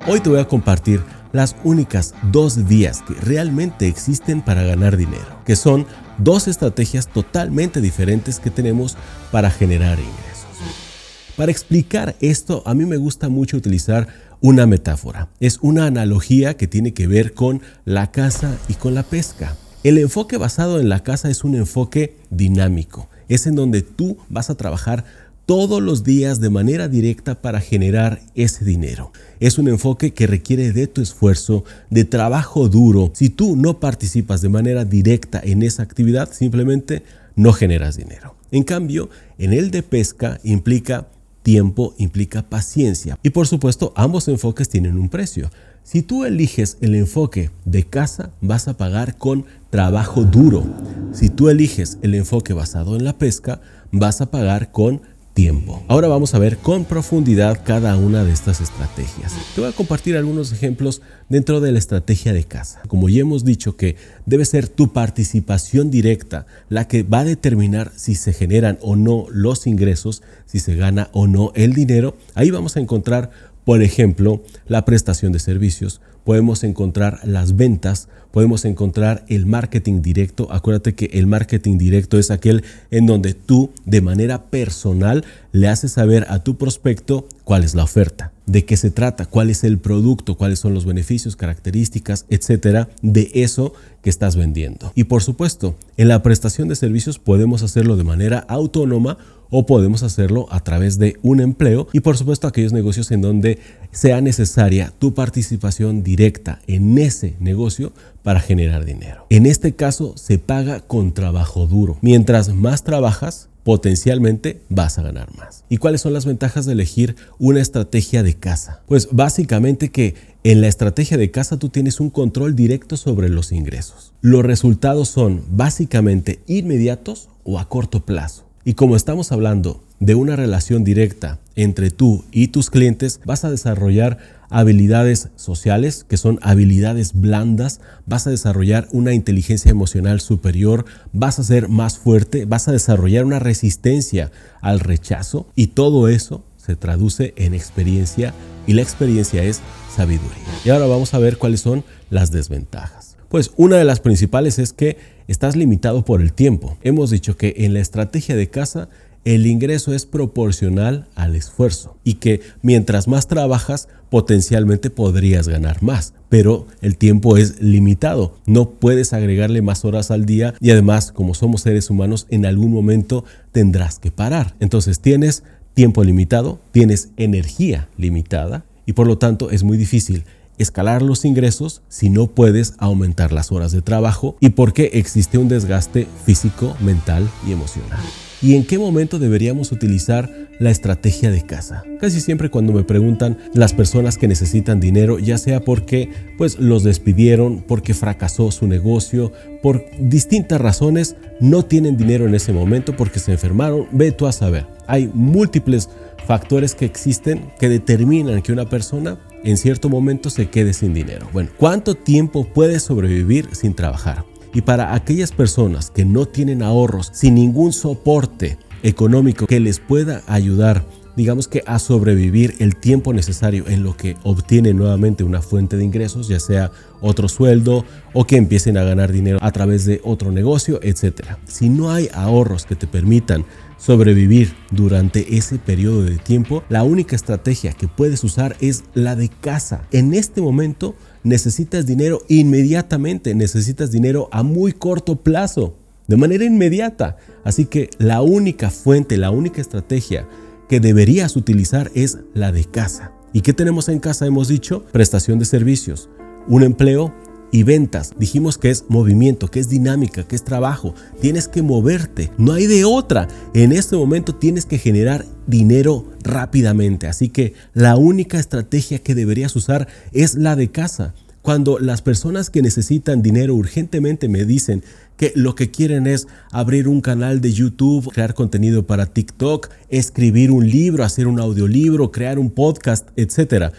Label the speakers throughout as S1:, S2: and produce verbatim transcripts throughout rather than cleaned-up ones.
S1: Hoy te voy a compartir las únicas dos vías que realmente existen para ganar dinero, que son dos estrategias totalmente diferentes que tenemos para generar ingresos. Para explicar esto, a mí me gusta mucho utilizar una metáfora. Es una analogía que tiene que ver con la caza y con la pesca. El enfoque basado en la caza es un enfoque dinámico. Es en donde tú vas a trabajar todos los días de manera directa para generar ese dinero. Es un enfoque que requiere de tu esfuerzo, de trabajo duro. Si tú no participas de manera directa en esa actividad, simplemente no generas dinero. En cambio, en el de pesca implica tiempo, implica paciencia. Y por supuesto, ambos enfoques tienen un precio. Si tú eliges el enfoque de caza, vas a pagar con trabajo duro. Si tú eliges el enfoque basado en la pesca, vas a pagar con tiempo. Ahora vamos a ver con profundidad cada una de estas estrategias. Te voy a compartir algunos ejemplos dentro de la estrategia de caza. Como ya hemos dicho que debe ser tu participación directa la que va a determinar si se generan o no los ingresos, si se gana o no el dinero, ahí vamos a encontrar, por ejemplo, la prestación de servicios. Podemos encontrar las ventas, podemos encontrar el marketing directo. Acuérdate que el marketing directo es aquel en donde tú de manera personal le haces saber a tu prospecto cuál es la oferta, de qué se trata, cuál es el producto, cuáles son los beneficios, características, etcétera, de eso que estás vendiendo. Y por supuesto, en la prestación de servicios podemos hacerlo de manera autónoma o podemos hacerlo a través de un empleo y por supuesto aquellos negocios en donde sea necesaria tu participación directa en ese negocio para generar dinero. En este caso se paga con trabajo duro. Mientras más trabajas, potencialmente vas a ganar más. ¿Y cuáles son las ventajas de elegir una estrategia de caza? Pues básicamente que en la estrategia de caza tú tienes un control directo sobre los ingresos. Los resultados son básicamente inmediatos o a corto plazo. Y como estamos hablando de una relación directa entre tú y tus clientes, vas a desarrollar habilidades sociales, que son habilidades blandas, vas a desarrollar una inteligencia emocional superior, vas a ser más fuerte, vas a desarrollar una resistencia al rechazo y todo eso se traduce en experiencia y la experiencia es sabiduría. Y ahora vamos a ver cuáles son las desventajas. Pues una de las principales es que estás limitado por el tiempo. Hemos dicho que en la estrategia de caza el ingreso es proporcional al esfuerzo y que mientras más trabajas potencialmente podrías ganar más, pero el tiempo es limitado. No puedes agregarle más horas al día y además, como somos seres humanos, en algún momento tendrás que parar. Entonces tienes tiempo limitado, tienes energía limitada y por lo tanto es muy difícil escalar los ingresos si no puedes aumentar las horas de trabajo y porque existe un desgaste físico, mental y emocional. ¿Y en qué momento deberíamos utilizar la estrategia de caza? Casi siempre cuando me preguntan las personas que necesitan dinero, ya sea porque pues, los despidieron, porque fracasó su negocio, por distintas razones, no tienen dinero en ese momento porque se enfermaron, ve tú a saber. Hay múltiples factores que existen que determinan que una persona en cierto momento se quede sin dinero. Bueno, ¿cuánto tiempo puedes sobrevivir sin trabajar? Y para aquellas personas que no tienen ahorros, sin ningún soporte económico que les pueda ayudar, digamos que a sobrevivir el tiempo necesario en lo que obtienen nuevamente una fuente de ingresos, ya sea otro sueldo o que empiecen a ganar dinero a través de otro negocio, etcétera. Si no hay ahorros que te permitan sobrevivir durante ese periodo de tiempo, la única estrategia que puedes usar es la de caza. En este momento necesitas dinero inmediatamente, necesitas dinero a muy corto plazo, de manera inmediata. Así que la única fuente, la única estrategia que deberías utilizar es la de caza. ¿Y qué tenemos en caza? Hemos dicho prestación de servicios, un empleo y ventas. Dijimos que es movimiento, que es dinámica, que es trabajo. Tienes que moverte, no hay de otra. En este momento tienes que generar dinero rápidamente. Así que la única estrategia que deberías usar es la de caza. Cuando las personas que necesitan dinero urgentemente me dicen que lo que quieren es abrir un canal de YouTube, crear contenido para TikTok, escribir un libro, hacer un audiolibro, crear un podcast, etcétera,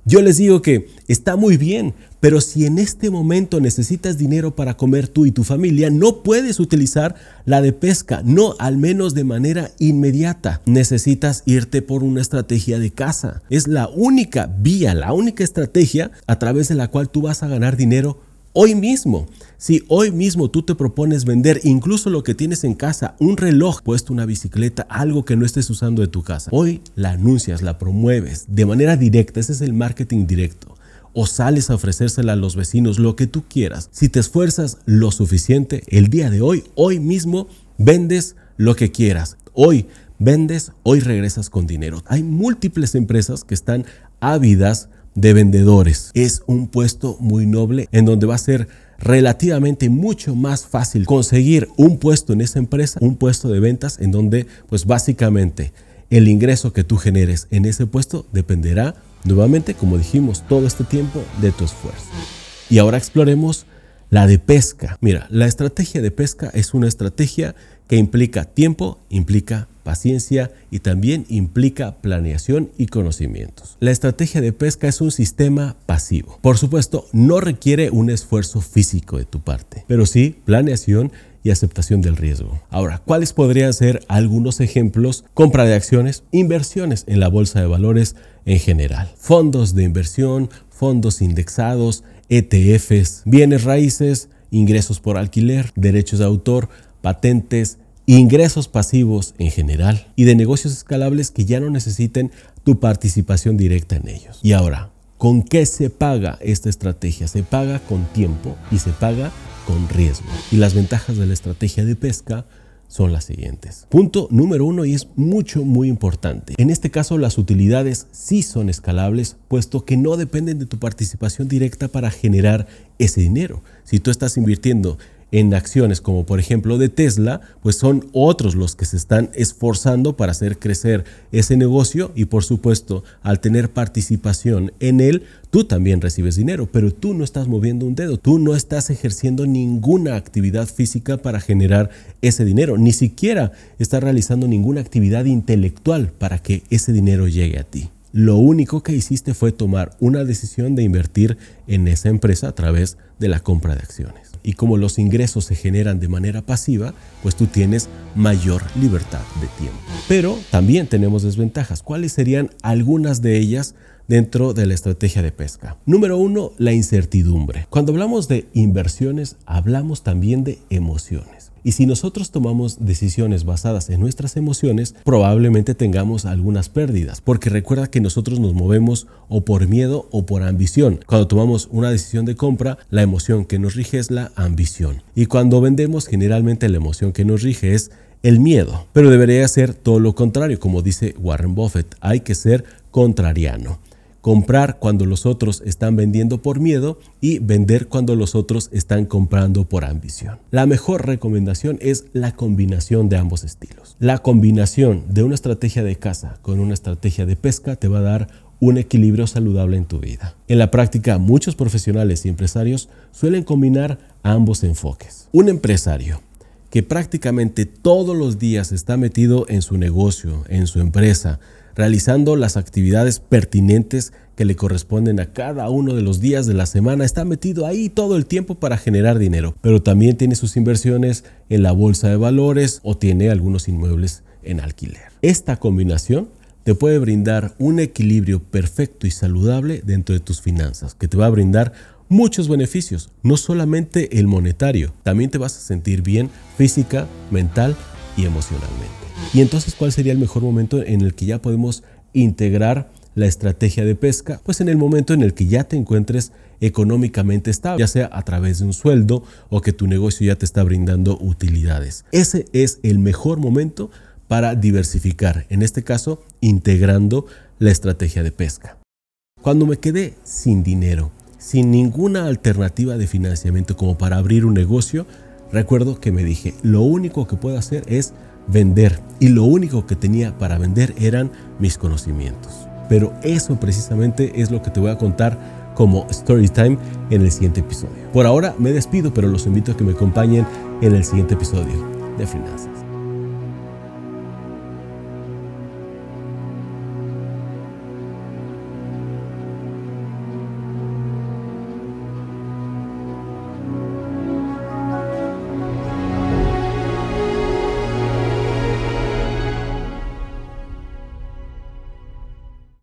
S1: Yo les digo que está muy bien, pero si en este momento necesitas dinero para comer tú y tu familia, no puedes utilizar la de pesca, no, al menos de manera inmediata. Necesitas irte por una estrategia de casa. Es la única vía, la única estrategia a través de la cual tú vas a ganar dinero hoy mismo. Si hoy mismo tú te propones vender incluso lo que tienes en casa, un reloj puesto, una bicicleta, algo que no estés usando de tu casa, hoy la anuncias, la promueves de manera directa. Ese es el marketing directo. O sales a ofrecérsela a los vecinos, lo que tú quieras. Si te esfuerzas lo suficiente, el día de hoy, hoy mismo, vendes lo que quieras. Hoy vendes, hoy regresas con dinero. Hay múltiples empresas que están ávidas de vendedores. Es un puesto muy noble en donde va a ser relativamente mucho más fácil conseguir un puesto en esa empresa, un puesto de ventas en donde pues básicamente el ingreso que tú generes en ese puesto dependerá nuevamente, como dijimos todo este tiempo, de tu esfuerzo. Y ahora exploremos la de pesca. Mira, la estrategia de pesca es una estrategia que implica tiempo, implica paciencia y también implica planeación y conocimientos. La estrategia de pesca es un sistema pasivo. Por supuesto, no requiere un esfuerzo físico de tu parte, pero sí planeación y aceptación del riesgo. Ahora, ¿cuáles podrían ser algunos ejemplos? Compra de acciones, inversiones en la bolsa de valores en general, fondos de inversión, fondos indexados, E T Fs, bienes raíces, ingresos por alquiler, derechos de autor, patentes, ingresos pasivos en general y de negocios escalables que ya no necesiten tu participación directa en ellos. Y ahora, ¿con qué se paga esta estrategia? Se paga con tiempo y se paga con riesgo. Y las ventajas de la estrategia de pesca son las siguientes. Punto número uno, y es mucho, muy importante. En este caso, las utilidades sí son escalables, puesto que no dependen de tu participación directa para generar ese dinero. Si tú estás invirtiendo en acciones como por ejemplo de Tesla, pues son otros los que se están esforzando para hacer crecer ese negocio y por supuesto al tener participación en él, tú también recibes dinero, pero tú no estás moviendo un dedo, tú no estás ejerciendo ninguna actividad física para generar ese dinero, ni siquiera estás realizando ninguna actividad intelectual para que ese dinero llegue a ti. Lo único que hiciste fue tomar una decisión de invertir en esa empresa a través de la compra de acciones. Y como los ingresos se generan de manera pasiva, pues tú tienes mayor libertad de tiempo. Pero también tenemos desventajas. ¿Cuáles serían algunas de ellas dentro de la estrategia de pesca? Número uno, la incertidumbre. Cuando hablamos de inversiones, hablamos también de emociones. Y si nosotros tomamos decisiones basadas en nuestras emociones, probablemente tengamos algunas pérdidas, porque recuerda que nosotros nos movemos o por miedo o por ambición. Cuando tomamos una decisión de compra, la emoción que nos rige es la ambición. Y cuando vendemos, generalmente la emoción que nos rige es el miedo. Pero debería ser todo lo contrario, como dice Warren Buffett, hay que ser contrariano. Comprar cuando los otros están vendiendo por miedo y vender cuando los otros están comprando por ambición. La mejor recomendación es la combinación de ambos estilos. La combinación de una estrategia de caza con una estrategia de pesca te va a dar un equilibrio saludable en tu vida. En la práctica, muchos profesionales y empresarios suelen combinar ambos enfoques. Un empresario que prácticamente todos los días está metido en su negocio, en su empresa, realizando las actividades pertinentes que le corresponden a cada uno de los días de la semana. Está metido ahí todo el tiempo para generar dinero, pero también tiene sus inversiones en la bolsa de valores o tiene algunos inmuebles en alquiler. Esta combinación te puede brindar un equilibrio perfecto y saludable dentro de tus finanzas, que te va a brindar muchos beneficios, no solamente el monetario, también te vas a sentir bien física, mental y emocionalmente. Y entonces, ¿cuál sería el mejor momento en el que ya podemos integrar la estrategia de pesca? Pues en el momento en el que ya te encuentres económicamente estable, ya sea a través de un sueldo o que tu negocio ya te está brindando utilidades. Ese es el mejor momento para diversificar, en este caso, integrando la estrategia de pesca. Cuando me quedé sin dinero, sin ninguna alternativa de financiamiento como para abrir un negocio, recuerdo que me dije, lo único que puedo hacer es vender, y lo único que tenía para vender eran mis conocimientos. Pero eso precisamente es lo que te voy a contar como Story Time en el siguiente episodio. Por ahora me despido, pero los invito a que me acompañen en el siguiente episodio de Finanzas.